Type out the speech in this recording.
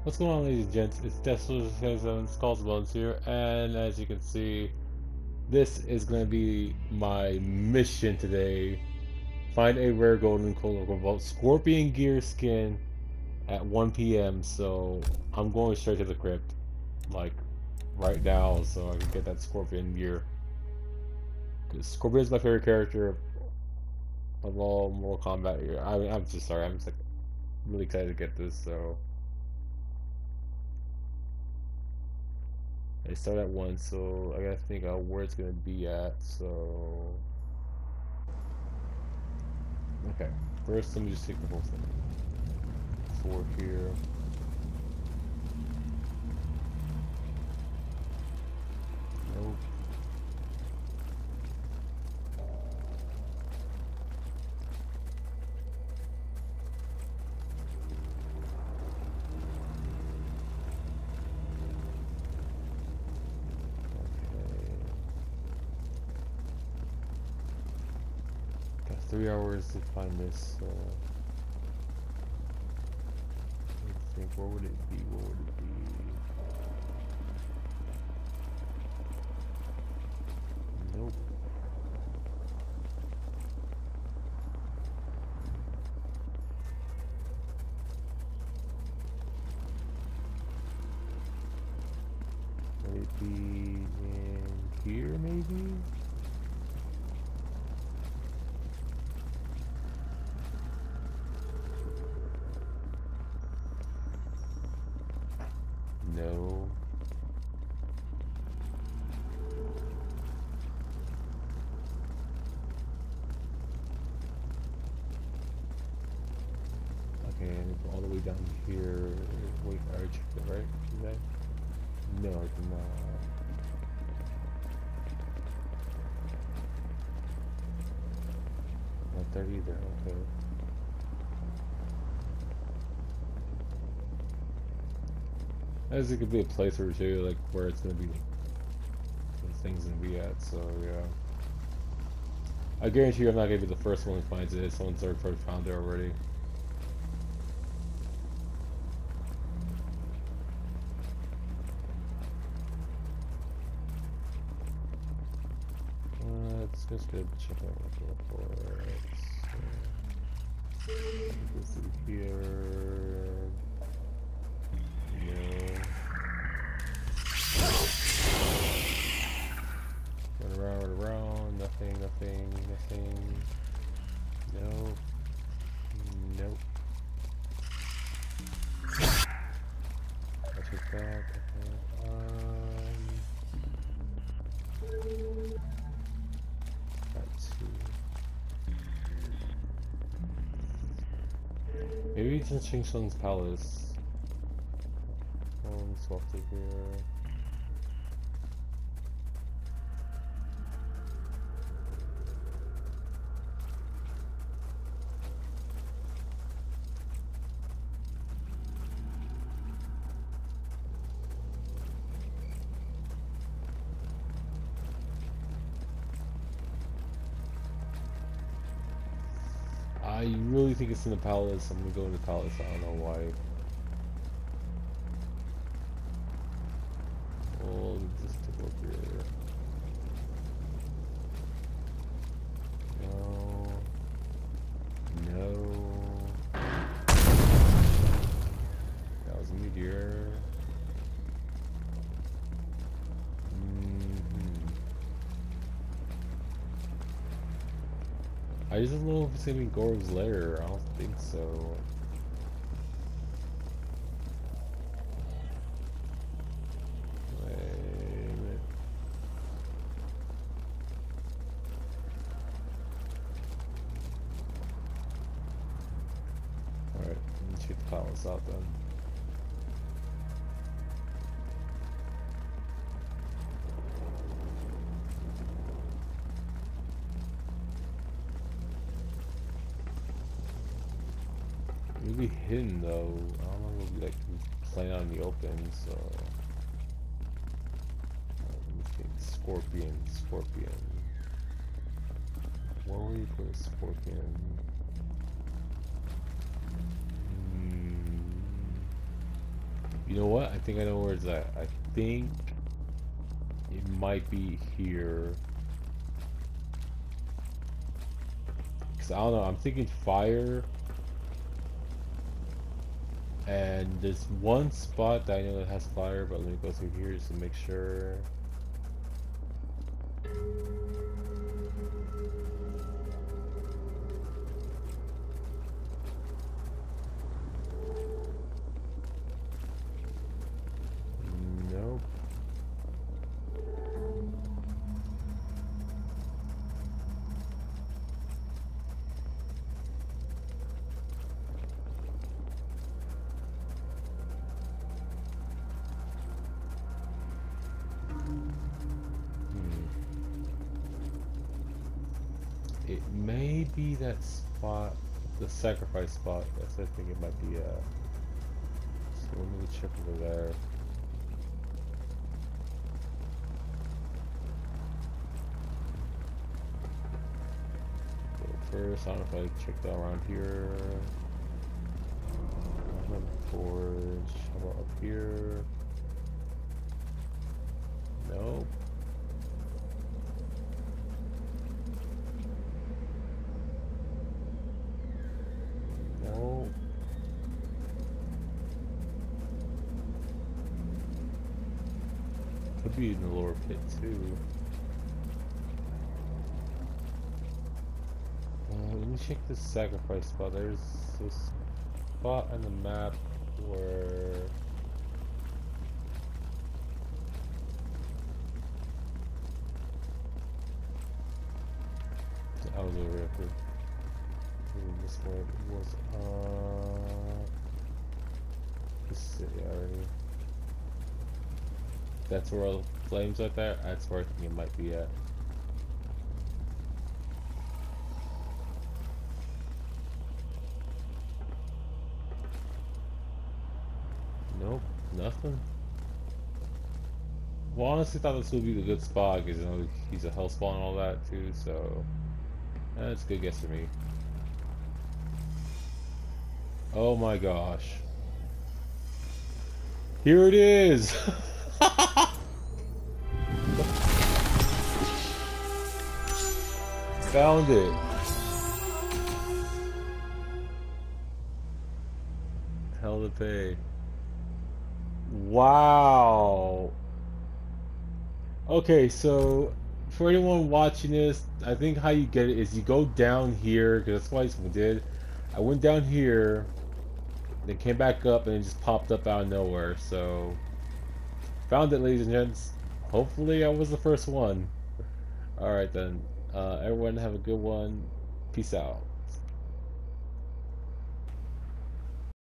What's going on, ladies and gents? It's Desperate Bones here, and as you can see, this is going to be my mission today. Find a rare golden Kombat Scorpion Gear skin at 1 p.m. So I'm going straight to the crypt, like right now, so I can get that Scorpion gear. Because Scorpion is my favorite character of all Mortal Kombat here. I'm just sorry, I'm just like really excited to get this. So. They start at 1, so I gotta think out where it's gonna be at, so... Okay, first let me just take the whole thing. 4 here. Nope. Got 3 hours to find this, so... I think, where would it be? Where would it be? Nope. Maybe in here, maybe? No. Okay, and all the way down here. Wait, I already checked it, right? Did I? No, I did not. Not there either, okay. As it could be a place or two, like where it's gonna be, the things gonna be at. So yeah, I guarantee you, I'm not gonna be the first one who finds it. Someone's already found it already. Let's just go check out real quick. This is here. No. Run around, nothing. No. Nope. I'll take that. That's two. Maybe it's in Shang Tsung's palace. Swap to here. I really think it's in the palace. I'm gonna go in the palace. I don't know why. Well, just take a look here. No. No. That was a meteor. I just don't know if it's gonna be Gorov's lair. I don't think so. Wait a minute. Alright, let's check the palace out then. It'll be hidden though. I don't know if it'll be like playing out in the open, so let me think. Scorpion. Where will you put a Scorpion? You know what? I think I know where it's at. I think it might be here. Cause I don't know. I'm thinking fire. And there's one spot that I know that has fire, but let me go through here just to make sure. Nope. It may be that spot, the sacrifice spot. That's I think it might be. So let me check over there. First, I don't know if I checked out around here. Forge. How about up here? Nope. Nope. Could be in the lower pit too. Let me check this sacrifice spot. There's this spot on the map where I was over here. This way it was. This city already. That's where all the flames right there. That's where I think it might be at. Nope, nothing. Well, honestly, thought this would be the good spot because you know he's a hell spawn and all that too. So that's a good guess for me. Oh my gosh! Here it is. Found it. Hell to pay. Wow. Okay, so for anyone watching this, I think how you get it is you go down here, because that's what I just did. I went down here, then came back up, and it just popped up out of nowhere. So, found it, ladies and gents. Hopefully I was the first one. Alright then. Everyone have a good one. Peace out.